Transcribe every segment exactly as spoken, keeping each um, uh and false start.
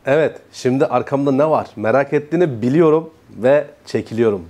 Evet, şimdi arkamda ne var merak ettiğini biliyorum ve çekiliyorum.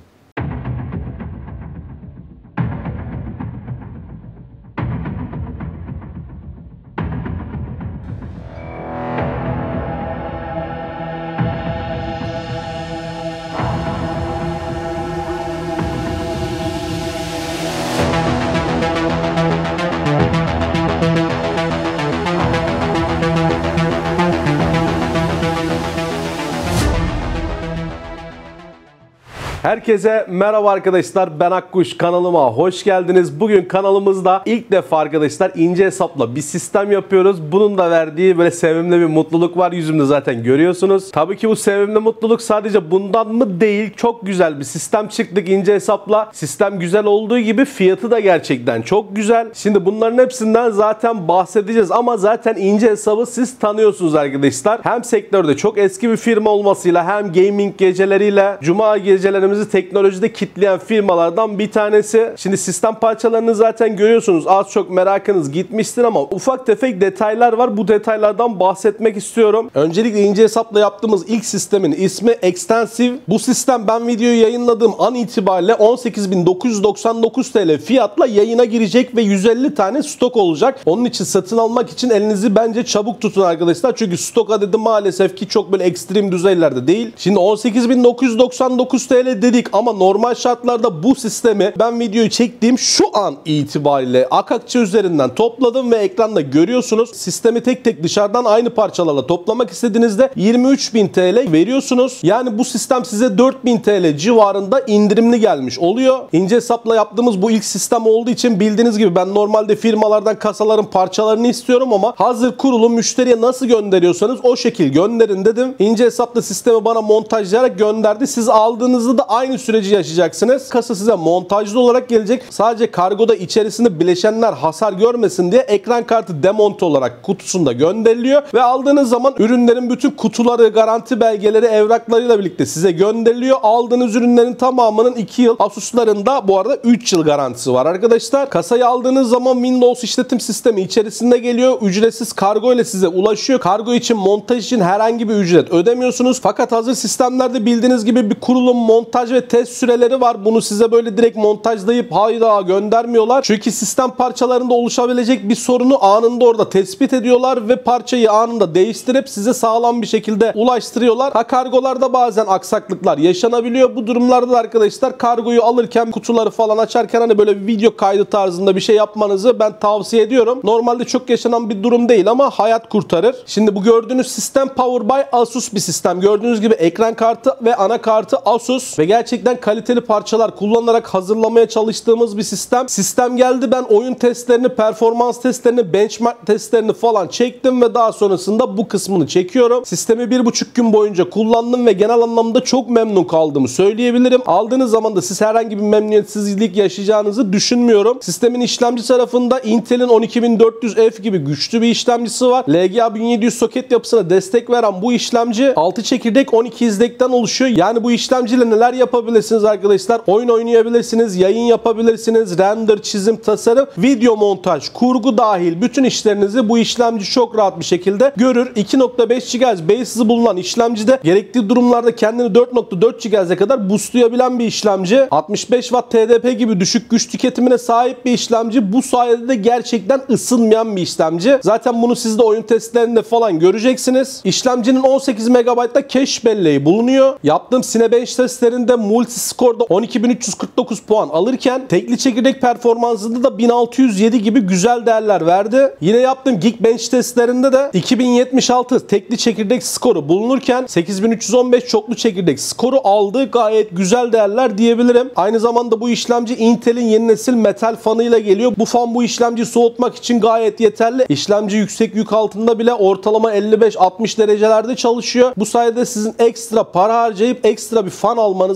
Herkese merhaba arkadaşlar, ben Akkuş, kanalıma hoş geldiniz. Bugün kanalımızda ilk defa arkadaşlar ince hesapla bir sistem yapıyoruz. Bunun da verdiği böyle sevimli bir mutluluk var, yüzümde zaten görüyorsunuz. Tabii ki bu sevimli mutluluk sadece bundan mı değil, çok güzel bir sistem çıktık ince hesapla. Sistem güzel olduğu gibi fiyatı da gerçekten çok güzel. Şimdi bunların hepsinden zaten bahsedeceğiz ama zaten ince hesabı siz tanıyorsunuz arkadaşlar. Hem sektörde çok eski bir firma olmasıyla hem gaming geceleriyle cuma gecelerimiz teknolojide kitleyen firmalardan bir tanesi. Şimdi sistem parçalarını zaten görüyorsunuz. Az çok merakınız gitmiştir ama ufak tefek detaylar var. Bu detaylardan bahsetmek istiyorum. Öncelikle ince hesapla yaptığımız ilk sistemin ismi Extensive. Bu sistem ben videoyu yayınladığım an itibariyle on sekiz bin dokuz yüz doksan dokuz TL fiyatla yayına girecek ve yüz elli tane stok olacak. Onun için satın almak için elinizi bence çabuk tutun arkadaşlar. Çünkü stok adedi maalesef ki çok böyle ekstrem düzeylerde değil. Şimdi on sekiz bin dokuz yüz doksan dokuz TL dedik ama normal şartlarda bu sistemi ben videoyu çektiğim şu an itibariyle Akakçe üzerinden topladım ve ekranda görüyorsunuz. Sistemi tek tek dışarıdan aynı parçalarla toplamak istediğinizde yirmi üç bin TL veriyorsunuz. Yani bu sistem size dört bin TL civarında indirimli gelmiş oluyor. İnce hesapla yaptığımız bu ilk sistem olduğu için bildiğiniz gibi ben normalde firmalardan kasaların parçalarını istiyorum ama hazır kurulu müşteriye nasıl gönderiyorsanız o şekil gönderin dedim. İnce hesapla sistemi bana montajlayarak gönderdi. Siz aldığınızda da aynı süreci yaşayacaksınız. Kasa size montajlı olarak gelecek. Sadece kargoda içerisinde bileşenler hasar görmesin diye ekran kartı demonte olarak kutusunda gönderiliyor ve aldığınız zaman ürünlerin bütün kutuları, garanti belgeleri, evraklarıyla birlikte size gönderiliyor. Aldığınız ürünlerin tamamının iki yıl, Asus'larında bu arada üç yıl garantisi var arkadaşlar. Kasayı aldığınız zaman Windows işletim sistemi içerisinde geliyor. Ücretsiz kargo ile size ulaşıyor. Kargo için, montaj için herhangi bir ücret ödemiyorsunuz. Fakat hazır sistemlerde bildiğiniz gibi bir kurulum, montaj ve test süreleri var. Bunu size böyle direkt montajlayıp hayda göndermiyorlar. Çünkü sistem parçalarında oluşabilecek bir sorunu anında orada tespit ediyorlar ve parçayı anında değiştirip size sağlam bir şekilde ulaştırıyorlar. Ha, kargolarda bazen aksaklıklar yaşanabiliyor. Bu durumlarda da arkadaşlar kargoyu alırken, kutuları falan açarken hani böyle bir video kaydı tarzında bir şey yapmanızı ben tavsiye ediyorum. Normalde çok yaşanan bir durum değil ama hayat kurtarır. Şimdi bu gördüğünüz sistem Power by Asus bir sistem. Gördüğünüz gibi ekran kartı ve anakartı Asus ve gerçekten kaliteli parçalar kullanarak hazırlamaya çalıştığımız bir sistem. Sistem geldi, ben oyun testlerini, performans testlerini, benchmark testlerini falan çektim ve daha sonrasında bu kısmını çekiyorum. Sistemi bir buçuk gün boyunca kullandım ve genel anlamda çok memnun kaldığımı söyleyebilirim. Aldığınız zaman da siz herhangi bir memnuniyetsizlik yaşayacağınızı düşünmüyorum. Sistemin işlemci tarafında Intel'in on iki bin dört yüz F gibi güçlü bir işlemcisi var. L G A bin yedi yüz soket yapısına destek veren bu işlemci altı çekirdek on iki izlekten oluşuyor. Yani bu işlemciyle neler yapabilirsiniz arkadaşlar? Oyun oynayabilirsiniz, yayın yapabilirsiniz, render, çizim, tasarım, video montaj, kurgu dahil bütün işlerinizi bu işlemci çok rahat bir şekilde görür. iki nokta beş gigahertz base hızı bulunan işlemcide gerektiği durumlarda kendini dört nokta dört gigahertz'e kadar boostlayabilen bir işlemci. altmış beş watt T D P gibi düşük güç tüketimine sahip bir işlemci. Bu sayede de gerçekten ısınmayan bir işlemci. Zaten bunu siz de oyun testlerinde falan göreceksiniz. İşlemcinin on sekiz megabayt'ta cache belleği bulunuyor. Yaptığım Cinebench testlerinde multiscore'da on iki bin üç yüz kırk dokuz puan alırken tekli çekirdek performansında da bin altı yüz yedi gibi güzel değerler verdi. Yine yaptığım Geekbench testlerinde de iki bin yetmiş altı tekli çekirdek skoru bulunurken sekiz bin üç yüz on beş çoklu çekirdek skoru aldığı gayet güzel değerler diyebilirim. Aynı zamanda bu işlemci Intel'in yeni nesil metal fanıyla geliyor. Bu fan bu işlemciyi soğutmak için gayet yeterli. İşlemci yüksek yük altında bile ortalama elli beş altmış derecelerde çalışıyor. Bu sayede sizin ekstra para harcayıp ekstra bir fan almanıza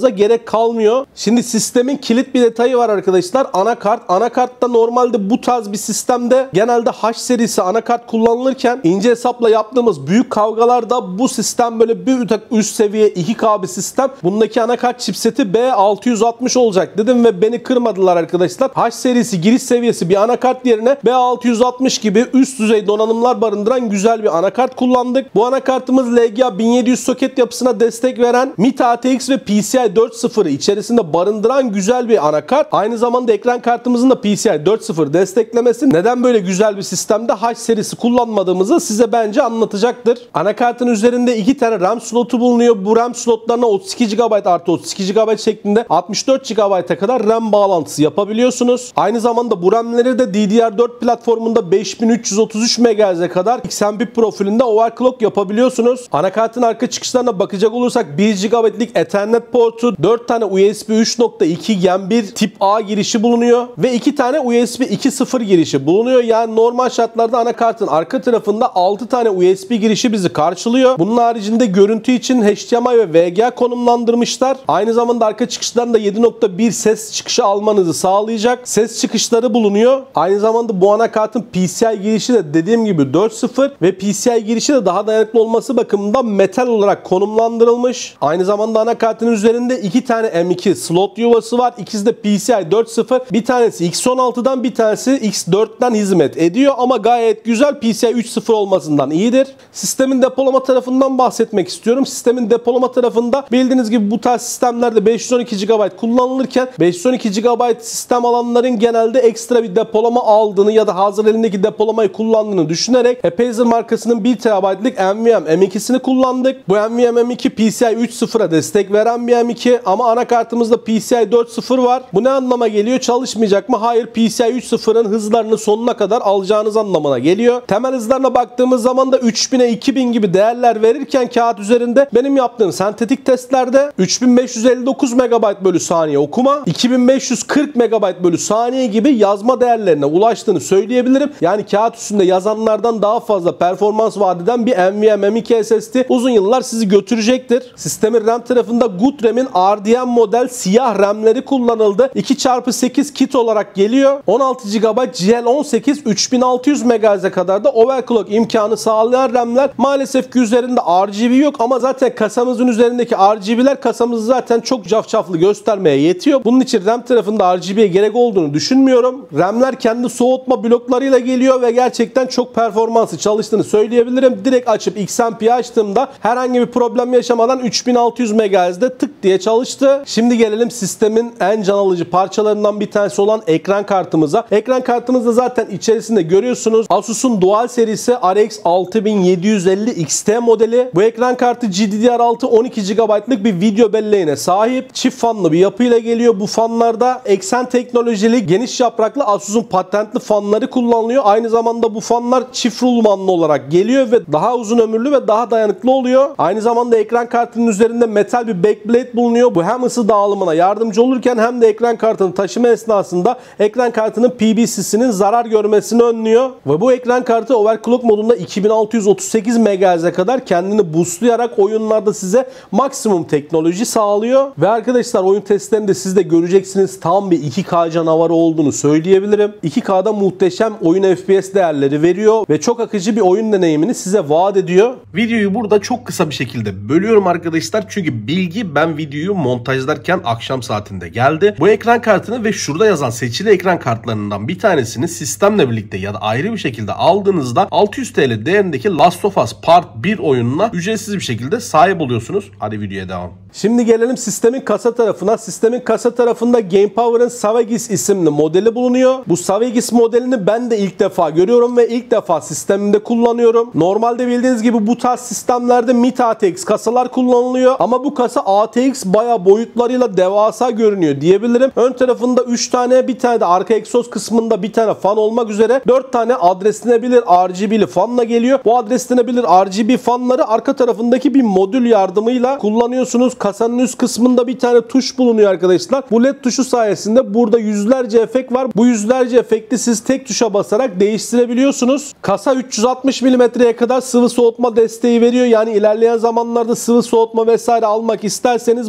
almanıza gerek kalmıyor. Şimdi sistemin kilit bir detayı var arkadaşlar. Anakart. Anakartta normalde bu tarz bir sistemde genelde H serisi anakart kullanılırken ince hesapla yaptığımız büyük kavgalarda bu sistem böyle bir üst seviye iki K bir sistem. Bundaki anakart chipseti B altı yüz altmış olacak dedim ve beni kırmadılar arkadaşlar. H serisi giriş seviyesi bir anakart yerine B altı yüz altmış gibi üst düzey donanımlar barındıran güzel bir anakart kullandık. Bu anakartımız L G A bin yedi yüz soket yapısına destek veren M I T A T X ve P C I dört nokta sıfırı içerisinde barındıran güzel bir anakart. Aynı zamanda ekran kartımızın da P C I dört nokta sıfır desteklemesi neden böyle güzel bir sistemde H serisi kullanmadığımızı size bence anlatacaktır. Anakartın üzerinde iki tane RAM slotu bulunuyor. Bu RAM slotlarına otuz iki gigabayt artı otuz iki gigabayt şeklinde altmış dört gigabayta kadar RAM bağlantısı yapabiliyorsunuz. Aynı zamanda bu RAM'leri de D D R dört platformunda beş bin üç yüz otuz üç megahertz'e kadar X M P profilinde overclock yapabiliyorsunuz. Anakartın arka çıkışlarına bakacak olursak bir gigabaytlık Ethernet portu, dört tane U S B üç nokta iki Gen bir tip A girişi bulunuyor ve iki tane U S B iki nokta sıfır girişi bulunuyor. Yani normal şartlarda anakartın arka tarafında altı tane U S B girişi bizi karşılıyor. Bunun haricinde görüntü için H D M I ve V G A konumlandırmışlar. Aynı zamanda arka çıkışlarında yedi nokta bir ses çıkışı almanızı sağlayacak ses çıkışları bulunuyor. Aynı zamanda bu anakartın P C I girişi de dediğim gibi dört nokta sıfır ve P C I girişi de daha dayanıklı olması bakımından metal olarak konumlandırılmış. Aynı zamanda anakartın üzerinde iki tane M iki slot yuvası var. İkisi de P C I dört nokta sıfır. Bir tanesi X on altıdan bir tanesi X dörtten hizmet ediyor ama gayet güzel P C I üç nokta sıfır olmasından iyidir. Sistemin depolama tarafından bahsetmek istiyorum. Sistemin depolama tarafında bildiğiniz gibi bu tarz sistemlerde beş yüz on iki gigabayt kullanılırken beş yüz on iki gigabayt sistem alanların genelde ekstra bir depolama aldığını ya da hazır elindeki depolamayı kullandığını düşünerek Acer markasının bir terabaytlık N V M M ikisini kullandık. Bu N V M M iki P C I üç nokta sıfıra destek veren bir M iki ama anakartımızda P C I dört nokta sıfır var. Bu ne anlama geliyor? Çalışmayacak mı? Hayır. P C I üç nokta sıfırın hızlarını sonuna kadar alacağınız anlamına geliyor. Temel hızlarına baktığımız zaman da üç bine iki bin gibi değerler verirken kağıt üzerinde benim yaptığım sentetik testlerde üç bin beş yüz elli dokuz megabayt bölü saniye okuma, iki bin beş yüz kırk megabayt bölü saniye gibi yazma değerlerine ulaştığını söyleyebilirim. Yani kağıt üstünde yazanlardan daha fazla performans vaat eden bir N V M M iki S S D uzun yıllar sizi götürecektir. Sistemin RAM tarafında Goodram'in R D M model siyah RAM'leri kullanıldı. iki çarpı sekiz kit olarak geliyor. on altı gigabayt G L on sekiz üç bin altı yüz megahertz'e kadar da overclock imkanı sağlayan RAM'ler. Maalesef ki üzerinde R G B yok ama zaten kasamızın üzerindeki R G B'ler kasamızı zaten çok cafcaflı göstermeye yetiyor. Bunun için RAM tarafında R G B'ye gerek olduğunu düşünmüyorum. RAM'ler kendi soğutma bloklarıyla geliyor ve gerçekten çok performanslı çalıştığını söyleyebilirim. Direkt açıp X M P'yi açtığımda herhangi bir problem yaşamadan üç bin altı yüz megahertz'de tık diye çalıştı. Şimdi gelelim sistemin en can alıcı parçalarından bir tanesi olan ekran kartımıza. Ekran kartımızda zaten içerisinde görüyorsunuz Asus'un Dual serisi R X altı bin yedi yüz elli X T modeli. Bu ekran kartı G D D R altı on iki gigabaytlık bir video belleğine sahip. Çift fanlı bir yapıyla geliyor. Bu fanlarda eksen teknolojili geniş yapraklı Asus'un patentli fanları kullanılıyor. Aynı zamanda bu fanlar çift rulmanlı olarak geliyor ve daha uzun ömürlü ve daha dayanıklı oluyor. Aynı zamanda ekran kartının üzerinde metal bir backplate bulunuyor. Bu hem ısı dağılımına yardımcı olurken hem de ekran kartını taşıma esnasında ekran kartının P B C'sinin zarar görmesini önlüyor. Ve bu ekran kartı overclock modunda iki bin altı yüz otuz sekiz megahertz'e kadar kendini boostlayarak oyunlarda size maksimum teknoloji sağlıyor. Ve arkadaşlar oyun testlerinde siz de göreceksiniz tam bir iki K canavarı olduğunu söyleyebilirim. iki K'da muhteşem oyun F P S değerleri veriyor ve çok akıcı bir oyun deneyimini size vaat ediyor. Videoyu burada çok kısa bir şekilde bölüyorum arkadaşlar çünkü bilgi ben videoyu montajlarken akşam saatinde geldi. Bu ekran kartını ve şurada yazan seçili ekran kartlarından bir tanesini sistemle birlikte ya da ayrı bir şekilde aldığınızda altı yüz TL değerindeki Last of Us Part bir oyununa ücretsiz bir şekilde sahip oluyorsunuz. Hadi videoya devam. Şimdi gelelim sistemin kasa tarafına. Sistemin kasa tarafında Game Power'ın Savagis isimli modeli bulunuyor. Bu Savagis modelini ben de ilk defa görüyorum ve ilk defa sistemimde kullanıyorum. Normalde bildiğiniz gibi bu tarz sistemlerde M I T A T X kasalar kullanılıyor ama bu kasa A T X bayağı boyutlarıyla devasa görünüyor diyebilirim. Ön tarafında üç tane, bir tane de arka egzoz kısmında bir tane fan olmak üzere dört tane adreslenebilir R G B'li fanla geliyor. Bu adreslenebilir R G B fanları arka tarafındaki bir modül yardımıyla kullanıyorsunuz. Kasanın üst kısmında bir tane tuş bulunuyor arkadaşlar. Bu led tuşu sayesinde burada yüzlerce efekt var. Bu yüzlerce efekti siz tek tuşa basarak değiştirebiliyorsunuz. Kasa üç yüz altmış milimetreye kadar sıvı soğutma desteği veriyor. Yani ilerleyen zamanlarda sıvı soğutma vesaire almak isterseniz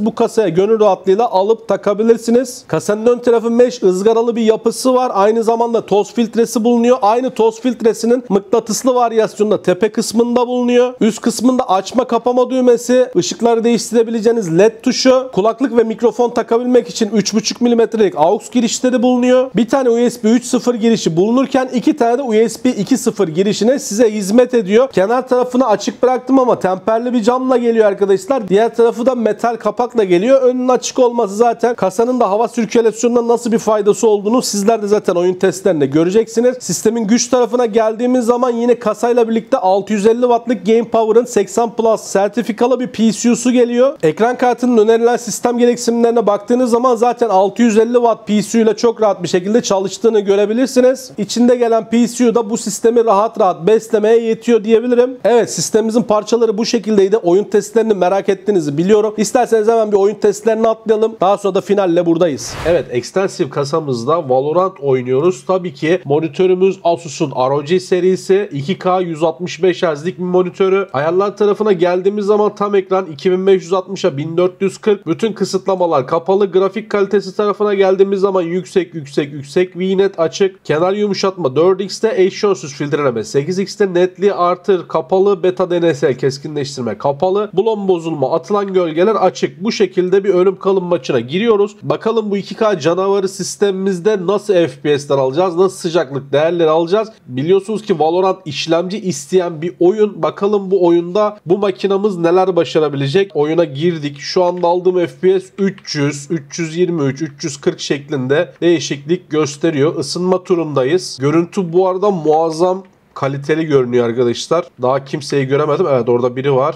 isterseniz bu kasaya gönül rahatlığıyla alıp takabilirsiniz. Kasanın ön tarafı mesh ızgaralı bir yapısı var. Aynı zamanda toz filtresi bulunuyor. Aynı toz filtresinin mıknatıslı varyasyonunda tepe kısmında bulunuyor. Üst kısmında açma kapama düğmesi, ışıkları değiştirebileceğiniz led tuşu, kulaklık ve mikrofon takabilmek için üç buçuk milimetrelik aux girişleri bulunuyor. Bir tane U S B üç nokta sıfır girişi bulunurken iki tane de U S B iki nokta sıfır girişine size hizmet ediyor. Kenar tarafını açık bıraktım ama temperli bir camla geliyor arkadaşlar. Diğer tarafı da metal kapakla geliyor. Önünün açık olması zaten kasanın da hava sirkülasyonuna nasıl bir faydası olduğunu sizler de zaten oyun testlerinde göreceksiniz. Sistemin güç tarafına geldiğimiz zaman yine kasayla birlikte altı yüz elli wattlık Game Power'ın seksen Plus sertifikalı bir P C U'su geliyor. Ekran kartının önerilen sistem gereksinimlerine baktığınız zaman zaten altı yüz elli watt P C U ile çok rahat bir şekilde çalıştığını görebilirsiniz. İçinde gelen P C U da bu sistemi rahat rahat beslemeye yetiyor diyebilirim. Evet, sistemimizin parçaları bu şekildeydi. Oyun testlerini merak ettiğinizi biliyorum. İsterseniz hemen bir oyun testlerini atlayalım. Daha sonra da finalle buradayız. Evet, Extensive kasamızda Valorant oynuyoruz. Tabii ki monitörümüz Asus'un R O G serisi iki K yüz altmış beş Hz'lik bir monitörü. Ayarlar tarafına geldiğimiz zaman tam ekran iki bin beş yüz altmışa bin dört yüz kırk. Bütün kısıtlamalar kapalı. Grafik kalitesi tarafına geldiğimiz zaman yüksek yüksek yüksek. V NET açık. Kenar yumuşatma dört x'te. Eşyonsuz filtreleme sekiz x'te. Netliği artır kapalı. Beta D N S L keskinleştirme kapalı. Blon bozulma, atılan gölgeler açık. Bu şekilde bir ölüm kalım maçına giriyoruz. Bakalım bu iki K canavarı sistemimizde nasıl F P S'ler alacağız? Nasıl sıcaklık değerleri alacağız? Biliyorsunuz ki Valorant işlemci isteyen bir oyun. Bakalım bu oyunda bu makinamız neler başarabilecek? Oyuna girdik. Şu anda aldığım F P S üç yüz, üç yüz yirmi üç, üç yüz kırk şeklinde değişiklik gösteriyor. Isınma turundayız. Görüntü bu arada muazzam kaliteli görünüyor arkadaşlar. Daha kimseyi göremedim. Evet, orada biri var.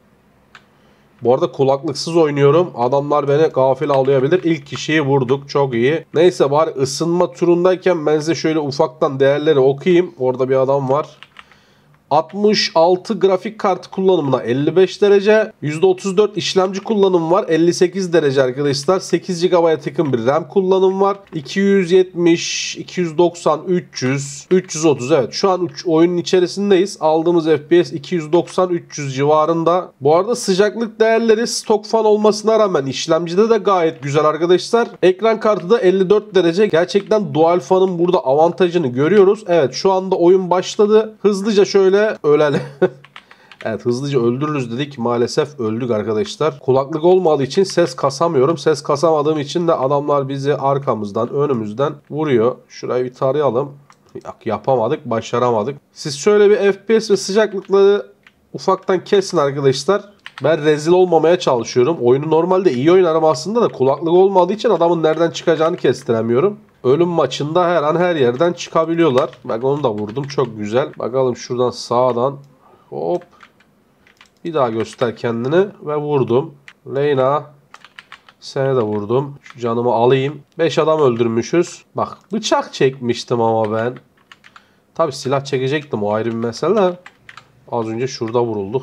Bu arada kulaklıksız oynuyorum. Adamlar beni gafil avlayabilir. İlk kişiyi vurduk. Çok iyi. Neyse, bari ısınma turundayken ben size şöyle ufaktan değerleri okuyayım. Orada bir adam var. altmış altı grafik kartı kullanımına elli beş derece. yüzde otuz dört işlemci kullanımı var. elli sekiz derece arkadaşlar. sekiz gigabayta yakın bir RAM kullanım var. iki yüz yetmiş, iki yüz doksan, üç yüz, üç yüz otuz. Evet, şu an oyunun içerisindeyiz. Aldığımız F P S iki yüz doksan üç yüz civarında. Bu arada sıcaklık değerleri stok fan olmasına rağmen işlemcide de gayet güzel arkadaşlar. Ekran kartı da elli dört derece. Gerçekten dual fanın burada avantajını görüyoruz. Evet, şu anda oyun başladı. Hızlıca şöyle ölelim. Evet, hızlıca öldürürüz dedik. Maalesef öldük arkadaşlar. Kulaklık olmadığı için ses kasamıyorum. Ses kasamadığım için de adamlar bizi arkamızdan, önümüzden vuruyor. Şurayı bir tarayalım. Yok, yapamadık, başaramadık. Siz şöyle bir F P S ve sıcaklıkları ufaktan kesin arkadaşlar. Ben rezil olmamaya çalışıyorum. Oyunu normalde iyi oynarım aslında da kulaklık olmadığı için adamın nereden çıkacağını kestiremiyorum. Ölüm maçında her an her yerden çıkabiliyorlar. Bak, onu da vurdum. Çok güzel. Bakalım şuradan sağdan. Hop. Bir daha göster kendini. Ve vurdum. Leyna. Seni de vurdum. Şu canımı alayım. beş adam öldürmüşüz. Bak, bıçak çekmiştim ama ben. Tabi silah çekecektim. O ayrı bir mesele. Az önce şurada vurulduk.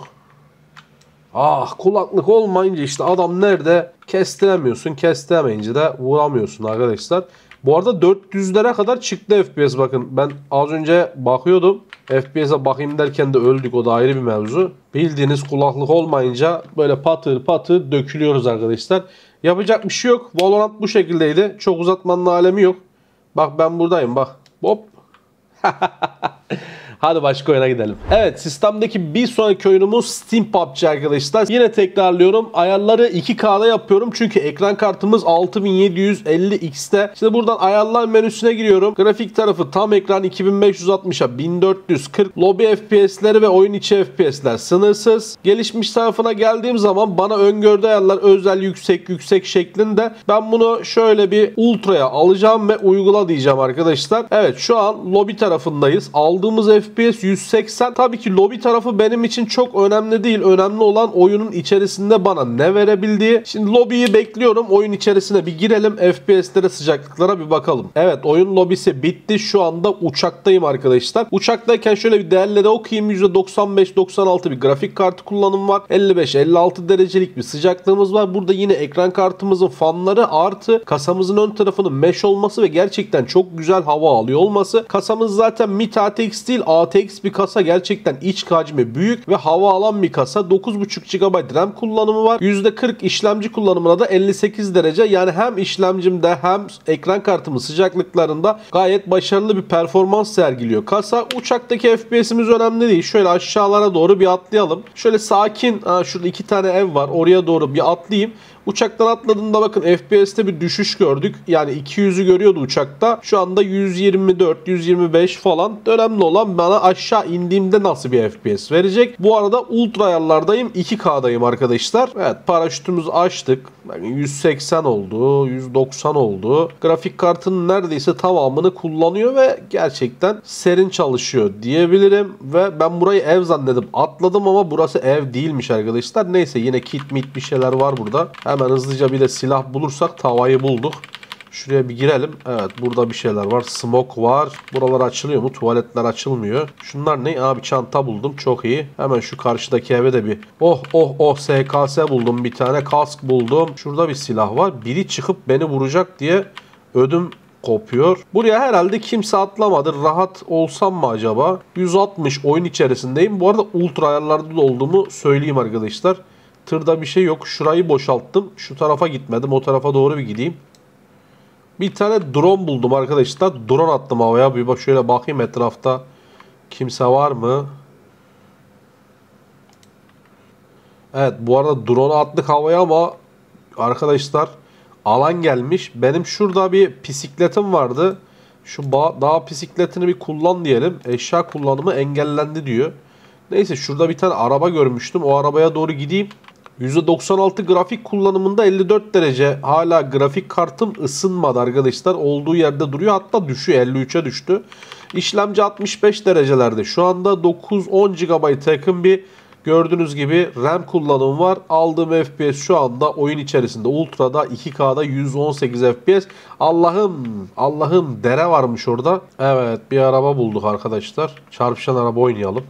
Ah, kulaklık olmayınca işte adam nerede kestiremiyorsun. Kestiremeyince de vuramıyorsun arkadaşlar. Bu arada dört yüzlere kadar çıktı F P S, bakın. Ben az önce bakıyordum. F P S'e bakayım derken de öldük. O da ayrı bir mevzu. Bildiğiniz kulaklık olmayınca böyle patır patır dökülüyoruz arkadaşlar. Yapacak bir şey yok. Valorant bu şekildeydi. Çok uzatmanın alemi yok. Bak, ben buradayım bak. Hop. Hadi başka oyuna gidelim. Evet, sistemdeki bir sonraki oyunumuz Steam P U B G arkadaşlar. Yine tekrarlıyorum. Ayarları iki K'da yapıyorum. Çünkü ekran kartımız altı bin yedi yüz elli X'te. Şimdi buradan ayarlar menüsüne giriyorum. Grafik tarafı tam ekran iki bin beş yüz altmışa bin dört yüz kırk. Lobby F P S'leri ve oyun içi F P S'ler sınırsız. Gelişmiş tarafına geldiğim zaman bana öngördüğü ayarlar özel yüksek yüksek şeklinde. Ben bunu şöyle bir ultra'ya alacağım ve uygula diyeceğim arkadaşlar. Evet, şu an lobby tarafındayız. Aldığımız F P S yüz seksen. Tabii ki lobi tarafı benim için çok önemli değil. Önemli olan oyunun içerisinde bana ne verebildiği. Şimdi lobiyi bekliyorum. Oyun içerisine bir girelim. F P S'lere, sıcaklıklara bir bakalım. Evet, oyun lobisi bitti. Şu anda uçaktayım arkadaşlar. Uçaktayken şöyle bir değerleri okuyayım. yüzde doksan beş doksan altı bir grafik kartı kullanımı var. elli beş elli altı derecelik bir sıcaklığımız var. Burada yine ekran kartımızın fanları artı kasamızın ön tarafının mesh olması ve gerçekten çok güzel hava alıyor olması. Kasamız zaten M I T A T X değil, A A T X bir kasa, gerçekten iç hacmi büyük ve hava alan bir kasa. dokuz buçuk gigabayt RAM kullanımı var. yüzde kırk işlemci kullanımına da elli sekiz derece. Yani hem işlemcimde hem ekran kartımın sıcaklıklarında gayet başarılı bir performans sergiliyor kasa. Uçaktaki F P S'imiz önemli değil. Şöyle aşağılara doğru bir atlayalım. Şöyle sakin, ha, şurada iki tane ev var. Oraya doğru bir atlayayım. Uçaktan atladığında bakın F P S'te bir düşüş gördük. Yani iki yüzü görüyordu uçakta. Şu anda yüz yirmi dört yüz yirmi beş falan. Önemli olan bana aşağı indiğimde nasıl bir F P S verecek. Bu arada ultra ayarlardayım. iki K'dayım arkadaşlar. Evet, paraşütümüzü açtık. Yani yüz seksen oldu. yüz doksan oldu. Grafik kartının neredeyse tamamını kullanıyor ve gerçekten serin çalışıyor diyebilirim. Ve ben burayı ev zannedip atladım ama burası ev değilmiş arkadaşlar. Neyse, yine kit mit bir şeyler var burada. Hemen hızlıca bir de silah bulursak, tavayı bulduk. Şuraya bir girelim. Evet, burada bir şeyler var. Smoke var. Buralar açılıyor mu? Tuvaletler açılmıyor. Şunlar ne? Abi çanta buldum. Çok iyi. Hemen şu karşıdaki eve de bir oh oh oh S K S buldum bir tane. Kask buldum. Şurada bir silah var. Biri çıkıp beni vuracak diye ödüm kopuyor. Buraya herhalde kimse atlamadı. Rahat olsam mı acaba? yüz altmış oyun içerisindeyim. Bu arada ultra ayarlarda da olduğumu söyleyeyim arkadaşlar. Tırda bir şey yok. Şurayı boşalttım. Şu tarafa gitmedim. O tarafa doğru bir gideyim. Bir tane drone buldum arkadaşlar. Drone attım havaya. Bir bak, şöyle bakayım etrafta. Kimse var mı? Evet, bu arada drone'u attık havaya ama arkadaşlar alan gelmiş. Benim şurada bir bisikletim vardı. Şu dağ bisikletini bir kullan diyelim. Eşya kullanımı engellendi diyor. Neyse, şurada bir tane araba görmüştüm. O arabaya doğru gideyim. yüzde doksan altı grafik kullanımında elli dört derece. Hala grafik kartım ısınmadı arkadaşlar. Olduğu yerde duruyor. Hatta düşüyor. elli üçe düştü. İşlemci altmış beş derecelerde. Şu anda dokuz on gigabayta yakın bir, gördüğünüz gibi, RAM kullanımı var. Aldığım F P S şu anda oyun içerisinde Ultra'da iki K'da yüz on sekiz F P S. Allah'ım Allah'ım, dere varmış orada. Evet, bir araba bulduk arkadaşlar. Çarpışan araba oynayalım.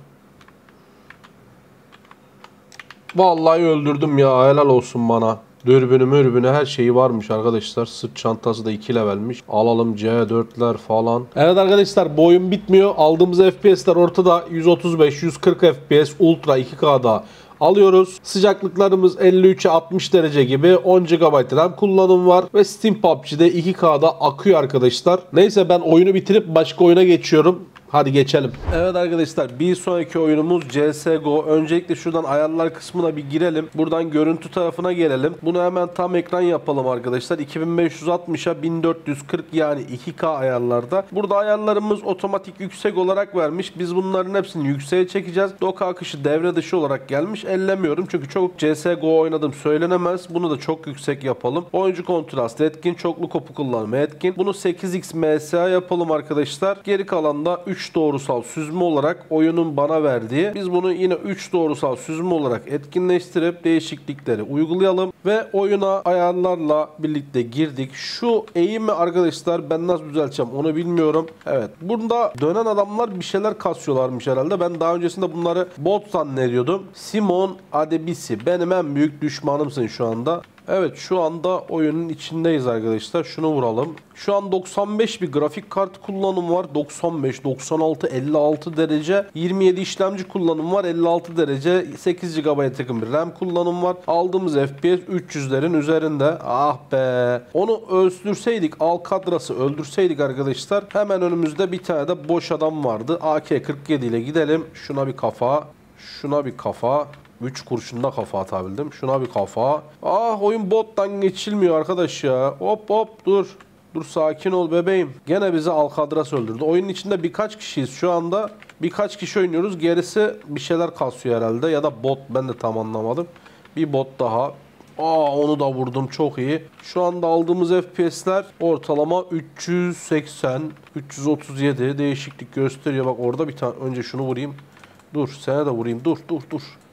Vallahi öldürdüm ya, helal olsun bana. Dürbünü mürbünü her şeyi varmış arkadaşlar. Sırt çantası da iki levelmiş. Alalım C dörtler falan. Evet arkadaşlar, bu oyun bitmiyor. Aldığımız F P S'ler ortada. yüz otuz beş yüz kırk F P S Ultra iki K'da alıyoruz. Sıcaklıklarımız elli üçe altmış derece gibi. on gigabayt RAM kullanım var. Ve Steam P U B G'de iki K'da akıyor arkadaşlar. Neyse, ben oyunu bitirip başka oyuna geçiyorum. Hadi geçelim. Evet arkadaşlar, bir sonraki oyunumuz C S G O. Öncelikle şuradan ayarlar kısmına bir girelim. Buradan görüntü tarafına gelelim. Bunu hemen tam ekran yapalım arkadaşlar. iki bin beş yüz altmışa bin dört yüz kırk, yani iki K ayarlarda. Burada ayarlarımız otomatik yüksek olarak vermiş. Biz bunların hepsini yükseğe çekeceğiz. Dock akışı devre dışı olarak gelmiş. Ellemiyorum çünkü çok C S G O oynadım söylenemez. Bunu da çok yüksek yapalım. Oyuncu kontrastı etkin. Çoklu kopu kullanımı etkin. Bunu sekiz x M S A yapalım arkadaşlar. Geri kalan da üç doğrusal süzme olarak oyunun bana verdiği. Biz bunu yine üç doğrusal süzme olarak etkinleştirip değişiklikleri uygulayalım ve oyuna ayarlarla birlikte girdik. Şu eğimi arkadaşlar ben nasıl düzelteceğim onu bilmiyorum. Evet, burada dönen adamlar bir şeyler kasıyorlarmış herhalde. Ben daha öncesinde bunları bot zannediyordum. Simon Adebisi, benim en büyük düşmanımsın şu anda. Evet, şu anda oyunun içindeyiz arkadaşlar. Şunu vuralım. Şu an doksan beş bir grafik kartı kullanımı var. doksan beş, doksan altı, elli altı derece. yirmi yedi işlemci kullanımı var. elli altı derece. sekiz gigabayt yakın bir RAM kullanımı var. Aldığımız F P S üç yüzlerin üzerinde. Ah be. Onu öldürseydik, Alcadras'ı öldürseydik arkadaşlar. Hemen önümüzde bir tane de boş adam vardı. A K kırk yedi ile gidelim. Şuna bir kafa. Şuna bir kafa. üç kurşunda kafa atabildim. Şuna bir kafa. Ah, oyun bottan geçilmiyor arkadaş ya. Hop hop dur. Dur, sakin ol bebeğim. Gene bizi Alcatraz öldürdü. Oyunun içinde birkaç kişiyiz şu anda. Birkaç kişi oynuyoruz. Gerisi bir şeyler kasıyor herhalde. Ya da bot, ben de tam anlamadım. Bir bot daha. Aa, onu da vurdum, çok iyi. Şu anda aldığımız F P S'ler ortalama üç yüz seksen, üç yüz otuz yedi değişiklik gösteriyor. Bak orada bir tane, önce şunu vurayım. Dur, sana da vurayım. Dur dur dur.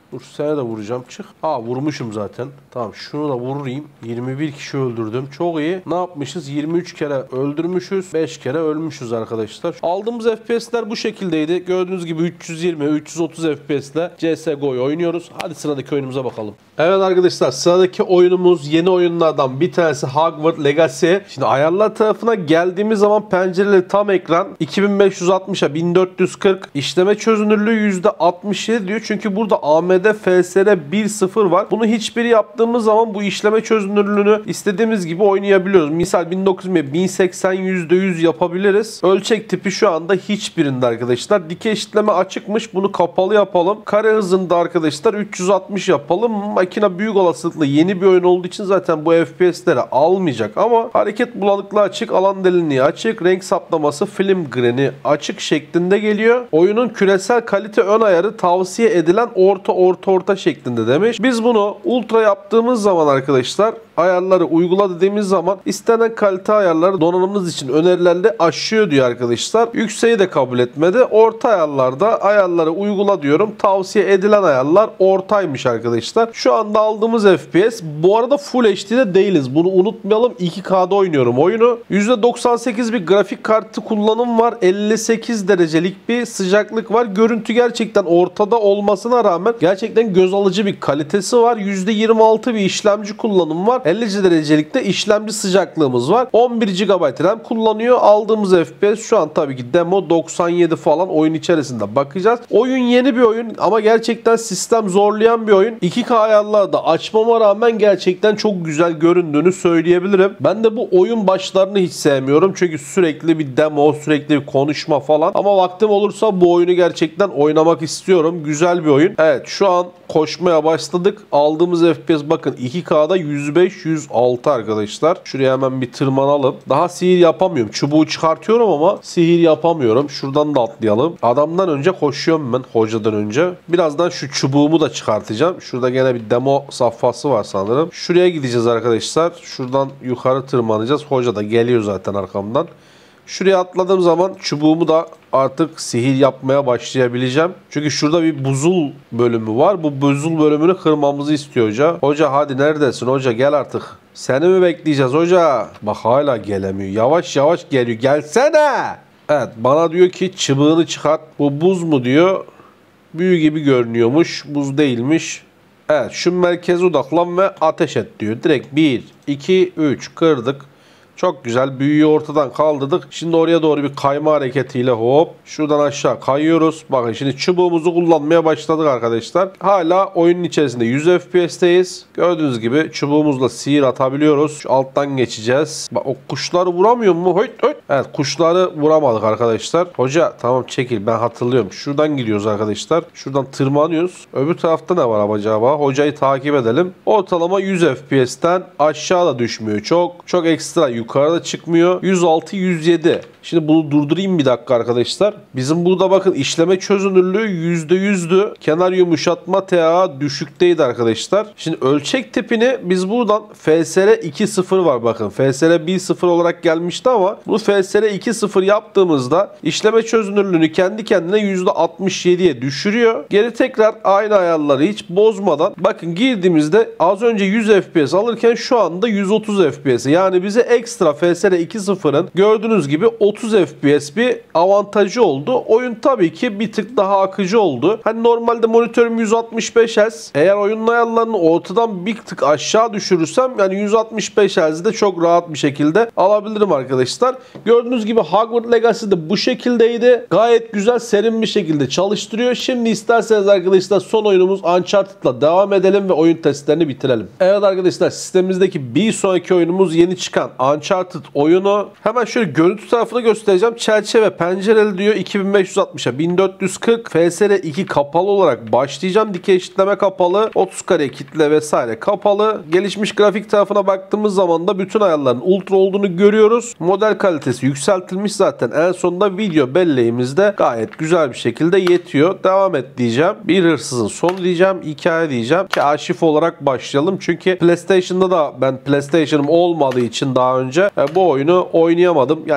Dur sana da vuracağım. Çık. Aa vurmuşum zaten. Tamam şunu da vurayım. yirmi bir kişi öldürdüm. Çok iyi. Ne yapmışız? yirmi üç kere öldürmüşüz. beş kere ölmüşüz arkadaşlar. Aldığımız F P S'ler bu şekildeydi. Gördüğünüz gibi üç yüz yirmi üç yüz otuz F P S'le C S G O'yu oynuyoruz. Hadi sıradaki oyunumuza bakalım. Evet arkadaşlar sıradaki oyunumuz yeni oyunlardan bir tanesi Hogwarts Legacy. Şimdi ayarlar tarafına geldiğimiz zaman pencereli tam ekran iki bin beş yüz altmışa bin dört yüz kırk işleme çözünürlüğü yüzde altmış yedi diyor. Çünkü burada A M D F S R bir nokta sıfır var. Bunu hiçbiri yaptığımız zaman bu işleme çözünürlüğünü istediğimiz gibi oynayabiliyoruz. Misal bin dokuz yüz bin seksen yüzde yüz yapabiliriz. Ölçek tipi şu anda hiçbirinde arkadaşlar. Dikey eşitleme açıkmış. Bunu kapalı yapalım. Kare hızında arkadaşlar üç yüz altmış yapalım. Makine büyük olasılıkla yeni bir oyun olduğu için zaten bu F P S'leri almayacak ama hareket bulanıklığı açık, alan derinliği açık, renk saplaması film graini açık şeklinde geliyor. Oyunun küresel kalite ön ayarı tavsiye edilen orta orta orta şeklinde demiş. Biz bunu ultra yaptığımız zaman arkadaşlar ayarları uygula dediğimiz zaman istenen kalite ayarları donanımınız için önerilerle aşıyor diyor arkadaşlar. Yükseği de kabul etmedi. Orta ayarlarda ayarları uygula diyorum. Tavsiye edilen ayarlar ortaymış arkadaşlar. Şu anda aldığımız F P S bu arada Full H D'de değiliz. Bunu unutmayalım. iki K'da oynuyorum oyunu. yüzde doksan sekiz bir grafik kartı kullanım var. elli sekiz derecelik bir sıcaklık var. Görüntü gerçekten ortada olmasına rağmen gerçekten göz alıcı bir kalitesi var. yüzde yirmi altı bir işlemci kullanım var. elli derecelikte işlemci sıcaklığımız var. on bir gigabayt RAM kullanıyor. Aldığımız F P S şu an tabii ki demo doksan yedi falan oyun içerisinde bakacağız. Oyun yeni bir oyun ama gerçekten sistem zorlayan bir oyun. iki K ayarlarda açmama rağmen gerçekten çok güzel göründüğünü söyleyebilirim. Ben de bu oyun başlarını hiç sevmiyorum. Çünkü sürekli bir demo, sürekli bir konuşma falan. Ama vaktim olursa bu oyunu gerçekten oynamak istiyorum. Güzel bir oyun. Evet şu an koşmaya başladık. Aldığımız F P S bakın iki K'da yüz beş yüz altı arkadaşlar. Şuraya hemen bir tırmanalım. Daha sihir yapamıyorum. Çubuğu çıkartıyorum ama sihir yapamıyorum. Şuradan da atlayalım. Adamdan önce koşuyorum ben. Hocadan önce. Birazdan şu çubuğumu da çıkartacağım. Şurada gene bir demo safhası var sanırım. Şuraya gideceğiz arkadaşlar. Şuradan yukarı tırmanacağız. Hoca da geliyor zaten arkamdan. Şuraya atladığım zaman çubuğumu da artık sihir yapmaya başlayabileceğim. Çünkü şurada bir buzul bölümü var. Bu buzul bölümünü kırmamızı istiyor hoca. Hoca hadi neredesin hoca gel artık. Seni mi bekleyeceğiz hoca? Bak hala gelemiyor. Yavaş yavaş geliyor. Gelsene. Evet bana diyor ki çubuğunu çıkart. Bu buz mu diyor. Büyü gibi görünüyormuş. Buz değilmiş. Evet şu merkeze odaklan ve ateş et diyor. Direkt bir, iki, üç kırdık. Çok güzel. Büyüyü ortadan kaldırdık. Şimdi oraya doğru bir kayma hareketiyle hop. Şuradan aşağı kayıyoruz. Bakın şimdi çubuğumuzu kullanmaya başladık arkadaşlar. Hala oyunun içerisinde yüz F P S'teyiz. Gördüğünüz gibi çubuğumuzla sihir atabiliyoruz. Şu alttan geçeceğiz. Bak o kuşları vuramıyor mu? Hoyt hoyt. Evet kuşları vuramadık arkadaşlar. Hoca tamam çekil ben hatırlıyorum. Şuradan gidiyoruz arkadaşlar. Şuradan tırmanıyoruz. Öbür tarafta ne var acaba? Hocayı takip edelim. Ortalama yüz F P S'ten aşağıda düşmüyor. Çok çok ekstra yukarıda çıkmıyor. yüz altı yüz yedi. Şimdi bunu durdurayım bir dakika arkadaşlar. Bizim burada bakın işleme çözünürlüğü yüzde yüzdü. Kenar yumuşatma T A düşükteydi arkadaşlar. Şimdi ölçek tipini biz buradan F S R iki nokta sıfır var bakın. F S R bir nokta sıfır olarak gelmişti ama bu F S R iki nokta sıfır yaptığımızda işleme çözünürlüğünü kendi kendine yüzde altmış yediye düşürüyor. Geri tekrar aynı ayarları hiç bozmadan bakın girdiğimizde az önce yüz F P S alırken şu anda yüz otuz F P S. Yani bize ekstra F S R iki nokta sıfırın gördüğünüz gibi otuz F P S bir avantajı oldu. Oyun tabii ki bir tık daha akıcı oldu. Hani normalde monitörüm yüz altmış beş Hz. Eğer oyunun ayarlarını ortadan bir tık aşağı düşürürsem yani yüz altmış beş Hz'de çok rahat bir şekilde alabilirim arkadaşlar. Gördüğünüz gibi Hogwarts Legacy de bu şekildeydi. Gayet güzel serin bir şekilde çalıştırıyor. Şimdi isterseniz arkadaşlar son oyunumuz Uncharted'la devam edelim ve oyun testlerini bitirelim. Evet arkadaşlar sistemimizdeki bir sonraki oyunumuz yeni çıkan Uncharted oyunu. Hemen şöyle görüntü tarafını göstereceğim. Çerçeve pencereli diyor. iki bin beş yüz altmışa bin dört yüz kırk. F S R iki kapalı olarak başlayacağım. Dikey eşitleme kapalı. otuz kare kitle vesaire kapalı. Gelişmiş grafik tarafına baktığımız zaman da bütün ayarların ultra olduğunu görüyoruz. Model kalitesi yükseltilmiş zaten. En sonunda video belleğimizde gayet güzel bir şekilde yetiyor. Devam et diyeceğim. Bir hırsızın sonu diyeceğim. Hikaye diyeceğim. Kaşif olarak başlayalım. Çünkü PlayStation'da da ben PlayStation'ım olmadığı için daha önce bu oyunu oynayamadım. Yani hikaye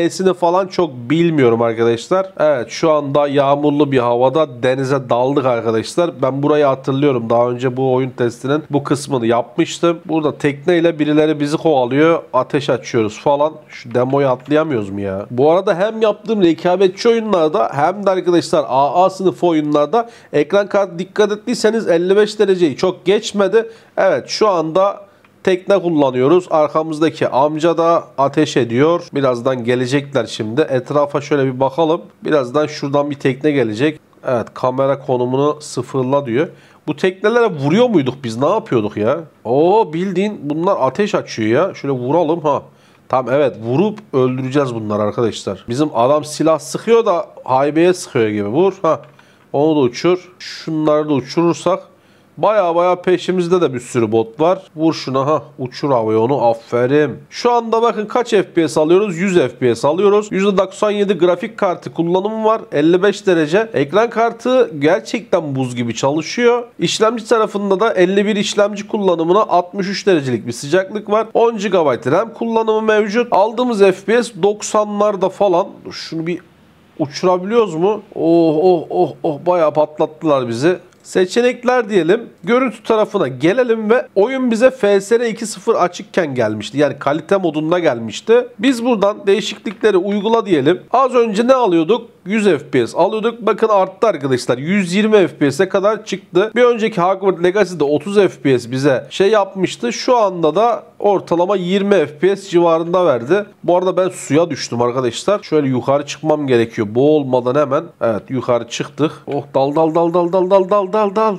hikayesini falan çok bilmiyorum arkadaşlar. Evet, şu anda yağmurlu bir havada denize daldık arkadaşlar. Ben burayı hatırlıyorum. Daha önce bu oyun testinin bu kısmını yapmıştım. Burada tekneyle birileri bizi kovalıyor. Ateş açıyoruz falan. Şu demoyu atlayamıyoruz mu ya? Bu arada hem yaptığım rekabetçi oyunlarda hem de arkadaşlar A A sınıfı oyunlarda ekran kartı dikkat ettiyseniz elli beş dereceyi çok geçmedi. Evet, şu anda tekne kullanıyoruz. Arkamızdaki amca da ateş ediyor. Birazdan gelecekler şimdi. Etrafa şöyle bir bakalım. Birazdan şuradan bir tekne gelecek. Evet, kamera konumunu sıfırla diyor. Bu teknelere vuruyor muyduk biz? Ne yapıyorduk ya? Oo, bildiğin bunlar ateş açıyor ya. Şöyle vuralım ha. Tamam, evet, vurup öldüreceğiz bunları arkadaşlar. Bizim adam silah sıkıyor da haybeye sıkıyor gibi. Vur ha. Onu da uçur. Şunları da uçurursak baya baya peşimizde de bir sürü bot var. Vur şuna ha. Uçur havaya onu. Aferin. Şu anda bakın kaç F P S alıyoruz? yüz F P S alıyoruz. yüzde doksan yedi grafik kartı kullanımı var. elli beş derece. Ekran kartı gerçekten buz gibi çalışıyor. İşlemci tarafında da elli bir işlemci kullanımına altmış üç derecelik bir sıcaklık var. on gigabayt RAM kullanımı mevcut. Aldığımız F P S doksanlarda falan. Şunu bir uçurabiliyoruz mu? Oh oh oh oh, bayağı patlattılar bizi. Seçenekler diyelim. Görüntü tarafına gelelim ve oyun bize F S R iki nokta sıfır açıkken gelmişti. Yani kalite modunda gelmişti. Biz buradan değişiklikleri uygula diyelim. Az önce ne alıyorduk? yüz F P S alıyorduk. Bakın arttı arkadaşlar. yüz yirmi F P S'e kadar çıktı. Bir önceki Hogwarts Legacy'de otuz F P S bize şey yapmıştı. Şu anda da ortalama yirmi F P S civarında verdi. Bu arada ben suya düştüm arkadaşlar. Şöyle yukarı çıkmam gerekiyor. Boğulmadan hemen. Evet, yukarı çıktık. Oh, dal dal dal dal dal dal dal dal dal.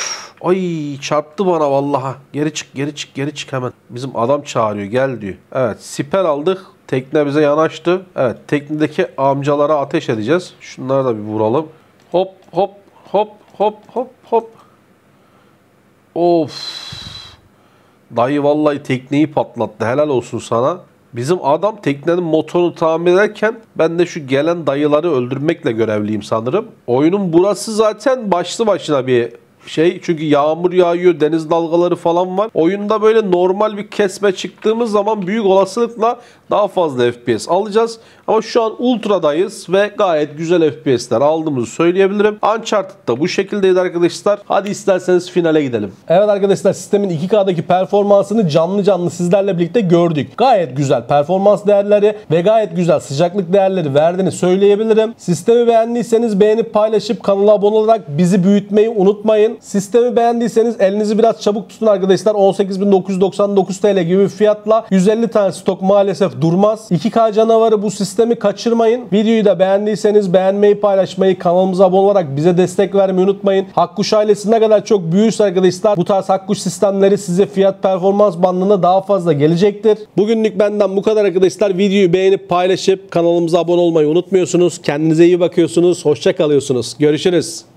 Ay, çarptı bana vallahi. Geri çık, geri çık, geri çık hemen. Bizim adam çağırıyor, gel diyor. Evet, siper aldık. Tekne bize yanaştı. Evet, teknedeki amcalara ateş edeceğiz. Şunları da bir vuralım. Hop hop hop hop hop hop. Of. Dayı vallahi tekneyi patlattı. Helal olsun sana. Bizim adam teknenin motorunu tamir ederken ben de şu gelen dayıları öldürmekle görevliyim sanırım. Oyunun burası zaten başlı başına bir şey. Çünkü yağmur yağıyor, deniz dalgaları falan var. Oyunda böyle normal bir kesme çıktığımız zaman büyük olasılıkla daha fazla F P S alacağız. Ama şu an ultradayız ve gayet güzel F P S'ler aldığımızı söyleyebilirim. Uncharted da bu şekildeydi arkadaşlar. Hadi isterseniz finale gidelim. Evet arkadaşlar, sistemin iki K'daki performansını canlı canlı sizlerle birlikte gördük. Gayet güzel performans değerleri ve gayet güzel sıcaklık değerleri verdiğini söyleyebilirim. Sistemi beğendiyseniz beğenip paylaşıp kanala abone olarak bizi büyütmeyi unutmayın. Sistemi beğendiyseniz elinizi biraz çabuk tutun arkadaşlar. on sekiz bin dokuz yüz doksan dokuz T L gibi bir fiyatla yüz elli tane stok maalesef durmaz. iki K canavarı bu sistemi kaçırmayın. Videoyu da beğendiyseniz beğenmeyi, paylaşmayı, kanalımıza abone olarak bize destek vermeyi unutmayın. Hakkuş ailesi ne kadar çok büyürse arkadaşlar bu tarz Hakkuş sistemleri size fiyat performans bandında daha fazla gelecektir. Bugünlük benden bu kadar arkadaşlar. Videoyu beğenip paylaşıp kanalımıza abone olmayı unutmuyorsunuz. Kendinize iyi bakıyorsunuz. Hoşça kalıyorsunuz. Görüşürüz.